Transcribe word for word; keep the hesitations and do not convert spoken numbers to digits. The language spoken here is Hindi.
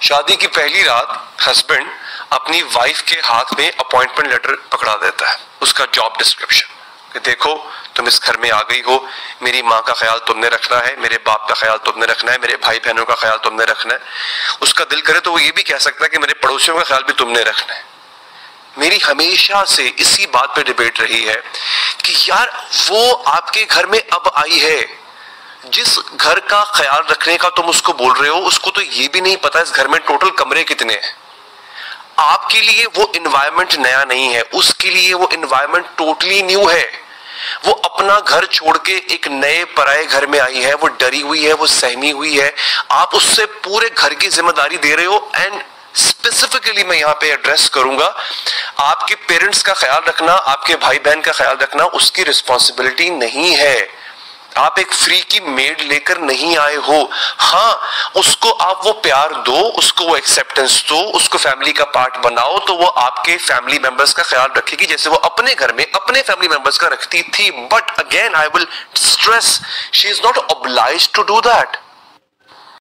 शादी की पहली रात हस्बैंड अपनी वाइफ के हाथ में अपॉइंटमेंट लेटर पकड़ा देता है, उसका जॉब डिस्क्रिप्शन, कि देखो तुम इस घर में आ गई हो, मेरी माँ का ख्याल तुमने रखना है, मेरे बाप का ख्याल तुमने रखना है, मेरे भाई बहनों का ख्याल तुमने रखना है। उसका दिल करे तो वो ये भी कह सकता है कि मेरे पड़ोसियों का ख्याल भी तुमने रखना है। मेरी हमेशा से इसी बात पे डिबेट रही है कि यार वो आपके घर में अब आई है, जिस घर का ख्याल रखने का तुम उसको बोल रहे हो, उसको तो ये भी नहीं पता इस घर में टोटल कमरे कितने हैं। आपके लिए वो इन्वायरमेंट नया नहीं है, उसके लिए वो इन्वायरमेंट टोटली न्यू है। वो अपना घर छोड़ के एक नए पराये घर में आई है, वो डरी हुई है, वो सहमी हुई है। आप उससे पूरे घर की जिम्मेदारी दे रहे हो। एंड स्पेसिफिकली मैं यहां पे एड्रेस करूंगा, आपके पेरेंट्स का ख्याल रखना, आपके भाई बहन का ख्याल रखना उसकी रिस्पॉन्सिबिलिटी नहीं है। आप एक फ्री की मेड लेकर नहीं आए हो। हाँ, उसको आप वो प्यार दो, उसको वो एक्सेप्टेंस दो, उसको फैमिली का पार्ट बनाओ, तो वो आपके फैमिली मेंबर्स का ख्याल रखेगी जैसे वो अपने घर में अपने फैमिली मेंबर्स का रखती थी। But again I will stress, she is not obliged to do that.